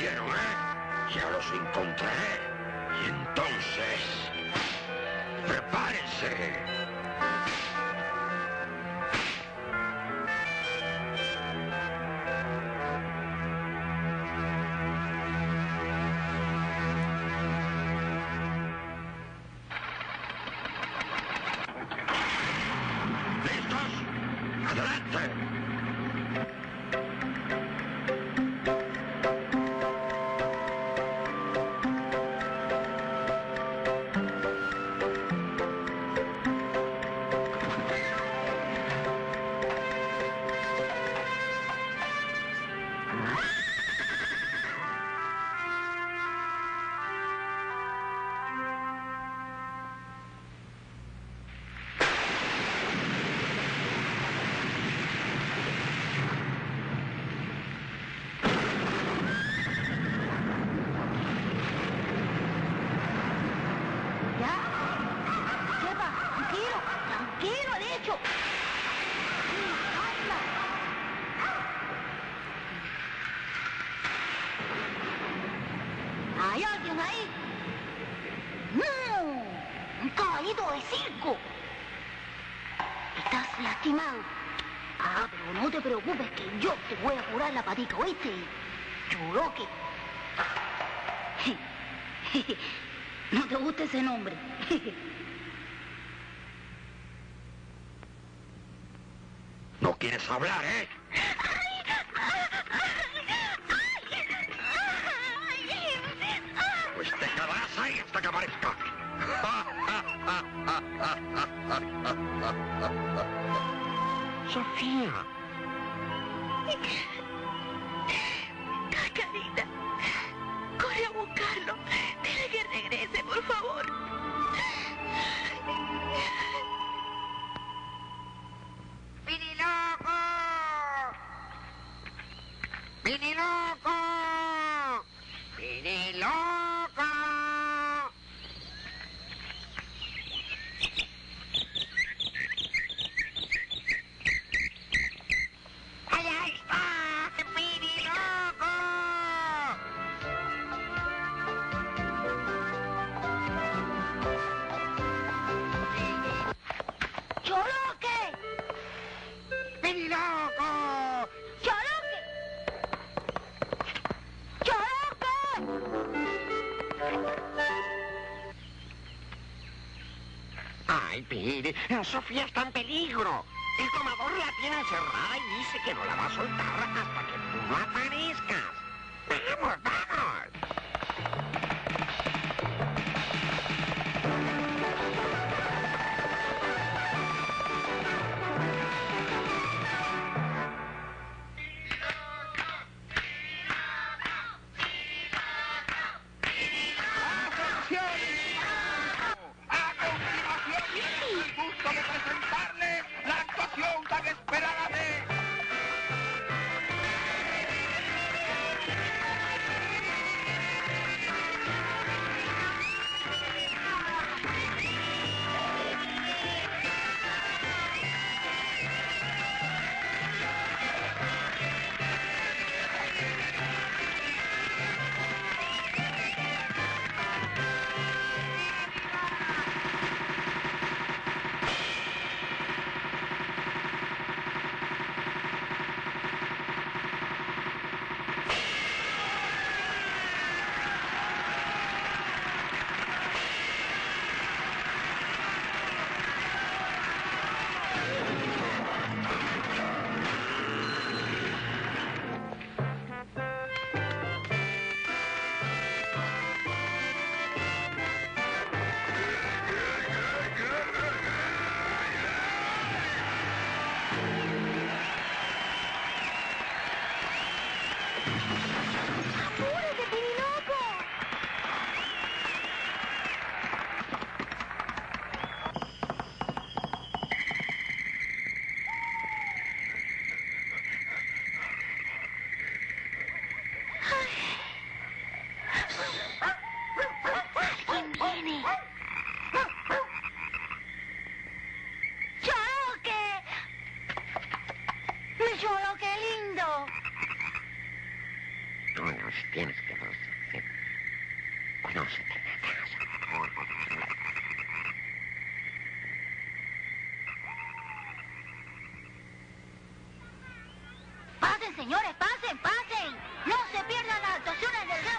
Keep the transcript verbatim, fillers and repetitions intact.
quiero, ¿eh? Ya los encontraré. Y entonces... ¡prepárense! ¿Hay alguien ahí? ¡No! ¡Un caballito de circo! ¿Estás lastimado? Ah, pero no te preocupes que yo te voy a curar la patica, ¿oíste? Churoque. ¿No te gusta ese nombre? ¿No quieres hablar, eh? Pues te quedarás ahí hasta que aparezca. Sofía. Cascarita, corre a buscarlo. Dile que regrese, por favor. ¡Piriloco! ¡Piriloco! ¡Piriloco! ¡Allá está! ¡Piriloco! ¡Choroque! ¡Piriloco! ¡Choroque! ¡Choroque! ¡Ay, Piri! ¡Sofía está en peligro! El tomador la tiene encerrada y dice que no la va a soltar hasta que tú no aparezcas. ¡Vamos, vamos! A continuación, tengo el gusto de presentarles la actuación tan esperada de... ¡Apúrate, Piriloco! ¡Alguien viene! ¡Choroque! ¡Mi Choroque lindo! Tú nos tienes que Pasen, señores, pasen, pasen. No se pierdan las actuaciones del